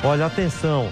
Olha, atenção,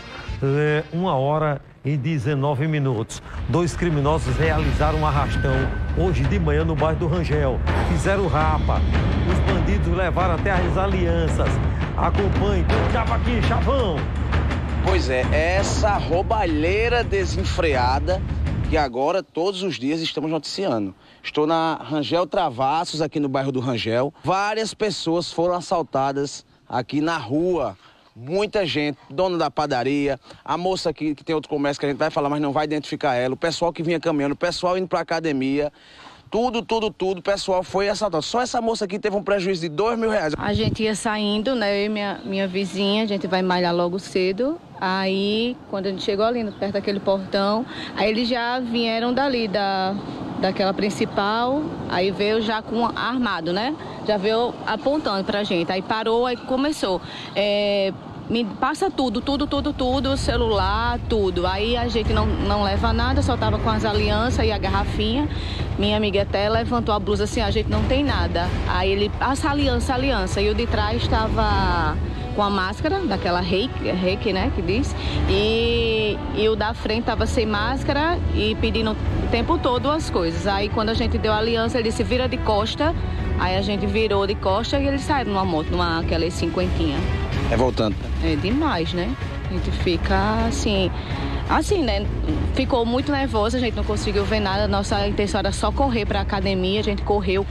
1h19. 2 criminosos realizaram um arrastão hoje de manhã no bairro do Rangel. Fizeram rapa. Os bandidos levaram até as alianças. Acompanhe, cavaquinho, chavão. Pois é, essa roubalheira desenfreada que agora, todos os dias, estamos noticiando. Estou na Rangel Travassos, aqui no bairro do Rangel. Várias pessoas foram assaltadas aqui na rua. Muita gente, dono da padaria, a moça aqui que tem outro comércio que a gente vai falar, mas não vai identificar ela, o pessoal que vinha caminhando, o pessoal indo pra academia, tudo, o pessoal foi assaltado. Só essa moça aqui teve um prejuízo de R$2.000. A gente ia saindo, né, eu e minha vizinha, a gente vai malhar logo cedo. Aí, quando a gente chegou ali, perto daquele portão, aí eles já vieram dali, daquela principal, aí veio já com armado, né? Já veio apontando pra gente. Aí parou, aí começou. Me passa tudo, celular, tudo. Aí a gente não leva nada, só tava com as alianças e a garrafinha. Minha amiga até levantou a blusa assim, a gente não tem nada. Aí ele, essa aliança. E o de trás estava com a máscara, daquela reiki, né, que diz. E o da frente tava sem máscara e pedindo o tempo todo as coisas. Aí quando a gente deu a aliança, ele disse, vira de costa. Aí a gente virou de costa e eles saíram numa moto, aquela cinquentinha. É voltando. É demais, né? A gente fica assim, né? Ficou muito nervoso, a gente não conseguiu ver nada. Nossa intenção era só correr pra academia, a gente correu.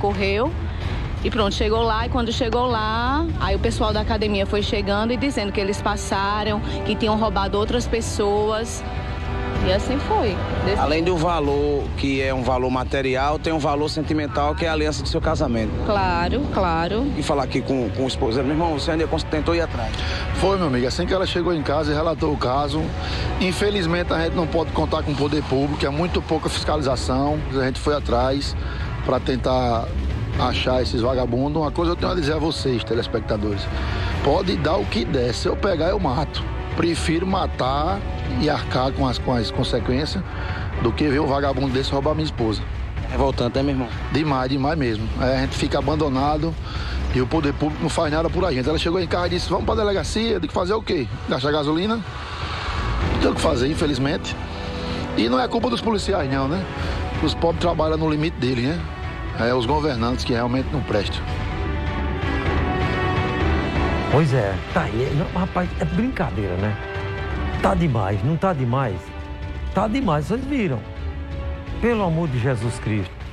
E pronto, chegou lá, e quando chegou lá, aí o pessoal da academia foi chegando e dizendo que eles passaram, que tinham roubado outras pessoas. E assim foi. Além do valor, que é um valor material, tem um valor sentimental, que é a aliança do seu casamento. Claro. E falar aqui com o esposo, meu irmão, você ainda tentou ir atrás? Foi, meu amigo, assim que ela chegou em casa e relatou o caso, infelizmente a gente não pode contar com o poder público, é muito pouca fiscalização, a gente foi atrás para tentar achar esses vagabundos. Uma coisa eu tenho a dizer a vocês, telespectadores, pode dar o que der, se eu pegar eu mato. Prefiro matar e arcar com as consequências do que ver um vagabundo desse roubar minha esposa. É revoltante, né, meu irmão? Demais mesmo. Aí a gente fica abandonado e o poder público não faz nada por a gente. Ela chegou em casa e disse, vamos pra delegacia, tem que fazer o quê? Gastar gasolina? Não tem o que fazer, infelizmente. E não é culpa dos policiais, não, né? Os pobres trabalham no limite deles, né? É os governantes que realmente não prestam. Pois é, tá aí. Não, rapaz, é brincadeira, né? Tá demais, não tá demais? Tá demais, vocês viram. Pelo amor de Jesus Cristo.